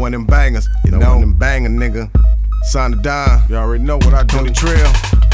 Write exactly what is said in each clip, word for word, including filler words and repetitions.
one of them bangers. You know, know one of them banger, nigga. SanDaDon. You already know what I do. On the trail.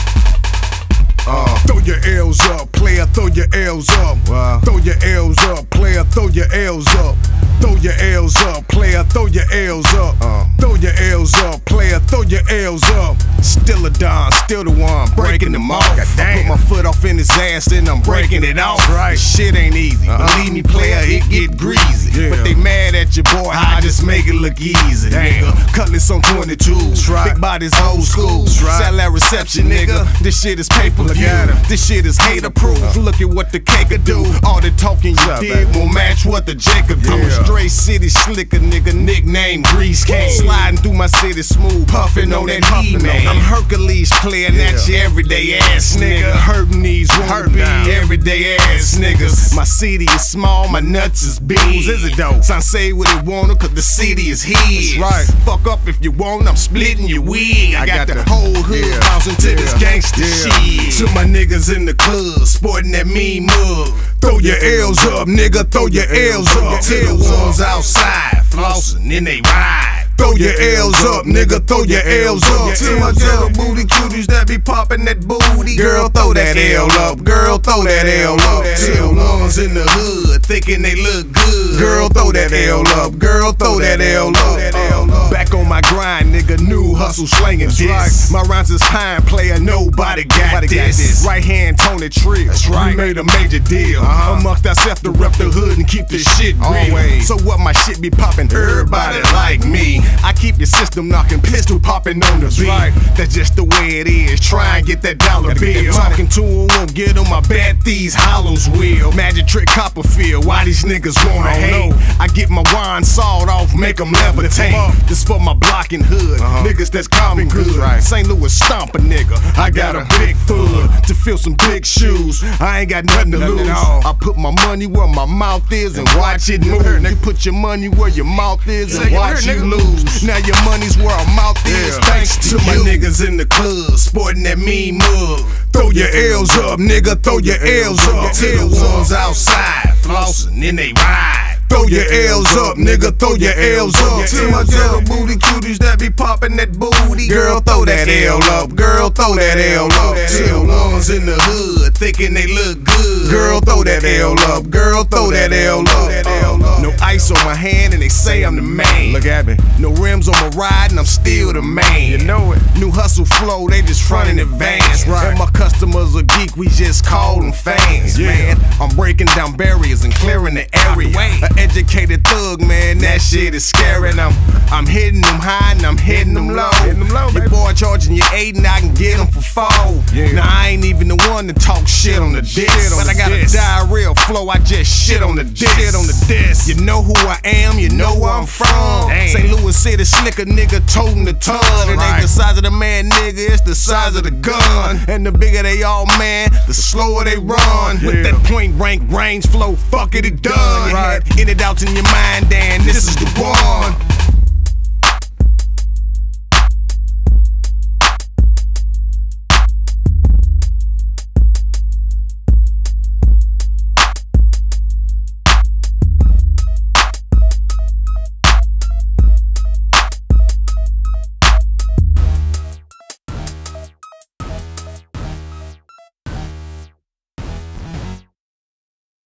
Uh, throw your L's up, player, throw your L's up. Wow. Throw your L's up, player, throw your L's up. Throw your L's up, player, throw your L's up. Uh. Throw your L's up, player, throw your L's up. Still a Don, still the one, breaking them off. I put my foot off in his ass, then I'm breaking it off. Right. Shit ain't easy. Uh-huh. Believe me, player, it get greasy. Yeah. But they mad at your boy, how I just make it look easy. Damn. Nigga, cutlass on twenty-twos, right. Big bodies old school. Right. Satellite reception, nigga. This shit is paper. This shit is hater proof. Uh, Look at what the cake could do. All the talking you did won't match what the Jacob do. I'm a straight city slicker, nigga. Nickname Grease King. Sliding through my city smooth, puffing on that heat, man. I'm Hercules playing yeah. at your everyday ass nigga. Hurting these won't be everyday ass niggas. My city is small, my nuts is big. Is it dope? Son say what it wanna, cause the city is his. Right. Fuck up if you want, I'm splitting your wig. I, I got, got the, the whole hood yeah. bouncing to yeah. this gangsta yeah. shit. To my niggas in the club, sporting that mean mug. Throw your L's up, nigga, throw your L's up. To the ones outside, flossing, then they ride. Throw your L's up, nigga, throw your L's up. To my girl booty cuties that be popping that booty. Girl, throw that L up, girl, throw that L up. To the ones in the hood, thinking they look good. Girl, throw that L up, girl, throw that L up. Back on my grind, nigga, new hustle slanging this. My rhymes is pine player, nobody got this. Right hand Tony Trill, we made a major deal. Amongst ourselves to rep the hood and keep this shit real. So what my shit be popping, everybody like me. I keep your system knocking, pistol popping on the beat. Right. That's just the way it is. Try and get that dollar bill. Talking to them won't get them. I bet these hollows will. Magic trick Copperfield. Why these niggas wanna hate? Know. I get my wine sawed off, make them levitate. This for my blocking hood. Uh-huh. Niggas that's common good. Right. Saint Louis stomp a nigga. I got a big foot to fill some big shoes. I ain't got nothing to nothing lose. I put my money where my mouth is and watch it move. You put your money where your mouth is and watch you lose. Now your money's where our mouth is, yeah. thanks to, to my niggas in the club, sporting that mean mug. Throw your L's up, nigga, throw your L's up. To the ones outside, flossing, then they ride. Throw your L's up, nigga, throw your L's up. To my girl booty cuties that be popping that booty. Girl, throw that L up, girl, throw that L up. To the ones in the hood, thinking they look good. Girl, throw that L up, girl, throw that L up. No ice on my hand and they say I'm the man. Look at me. No rims on my ride and I'm still the man. You know it. New hustle flow, they just front in advance. Right. And my customers are geek, we just call them fans, yeah. man. I'm breaking down barriers and clearing the area. An educated thug, man, that shit is scary. And I'm, I'm hitting them high and I'm hitting them low. Hitting them low, your boy charging you eight and I can get them for four. Yeah. Now I ain't even the one to talk shit on the disc. But I got a diarrhea flow, I just shit on the disc. Shit on the disc. You know who I am, you know where I'm from. Saint Louis City slicker nigga toting the ton. It ain't the size of the man, nigga, it's the size of the gun. And the bigger they all, man, the slower they run. Yeah. With that point rank range flow, fuck it, it done. Right. In it out in your mind, and this is the one.